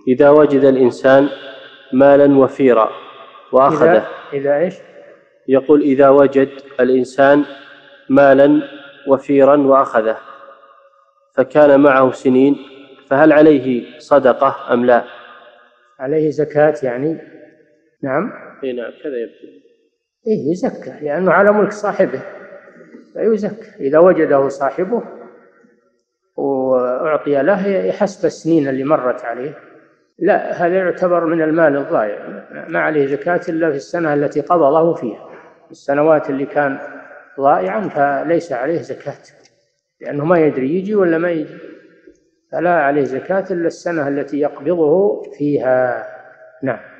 إذا وجد الإنسان مالا وفيرا وأخذه. إذا إيش؟ يقول إذا وجد الإنسان مالا وفيرا وأخذه فكان معه سنين، فهل عليه صدقة أم لا؟ عليه زكاة يعني. نعم. نعم كذا يبدو. يزكى لأنه على ملك صاحبه فيزكى. إذا وجده صاحبه وأعطي له يحسب السنين اللي مرت عليه. لا، هذا يعتبر من المال الضائع، ما عليه زكاة إلا في السنة التي قبضه فيها. السنوات اللي كان ضائعا فليس عليه زكاة، لأنه ما يدري يجي ولا ما يجي، فلا عليه زكاة إلا السنة التي يقبضه فيها. نعم.